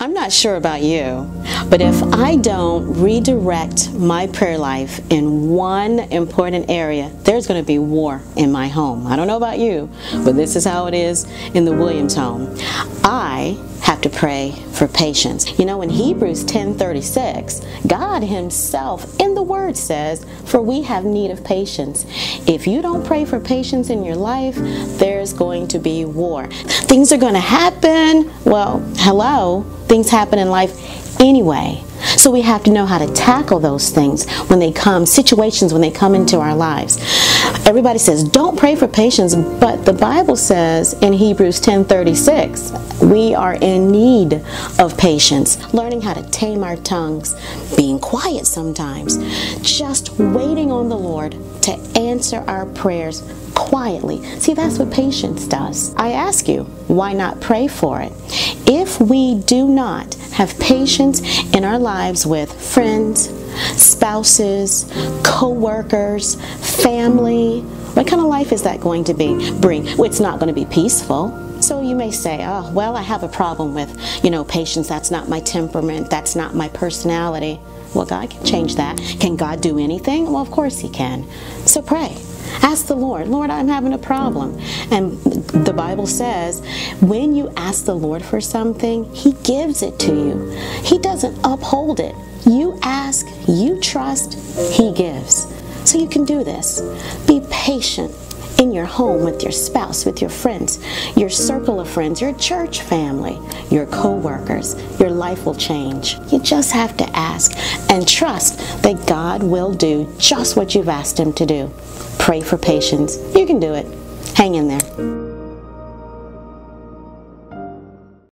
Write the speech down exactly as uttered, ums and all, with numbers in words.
I'm not sure about you, but if I don't redirect my prayer life in one important area, there's going to be war in my home. I don't know about you, but this is how it is in the Williams home. I have to pray for patience. You know, in Hebrews ten thirty-six, God himself in the word says, for we have need of patience. If you don't pray for patience in your life, there's going to be war. Things are going to happen. Well, hello, things happen in life anyway. So we have to know how to tackle those things when they come, situations when they come into our lives. Everybody says, don't pray for patience, but the Bible says in Hebrews ten thirty-six, we are in need of patience, learning how to tame our tongues, being quiet sometimes, just waiting on the Lord to answer our prayers quietly. See, that's what patience does. I ask you, why not pray for it? If we do not have patience in our lives with friends, spouses, co-workers, family, what kind of life is that going to be bring? Well, it's not going to be peaceful. So you may say, oh, well, I have a problem with, you know, patience. That's not my temperament. That's not my personality. Well, God can change that. Can God do anything? Well, of course he can. So pray. Ask the Lord, Lord, I'm having a problem. And the Bible says, when you ask the Lord for something, he gives it to you. He doesn't uphold it. You ask, you trust, he gives. So you can do this. Be patient in your home with your spouse, with your friends, your circle of friends, your church family, your co-workers. Your life will change. You just have to ask and trust that God will do just what you've asked him to do. Pray for patience. You can do it. Hang in there.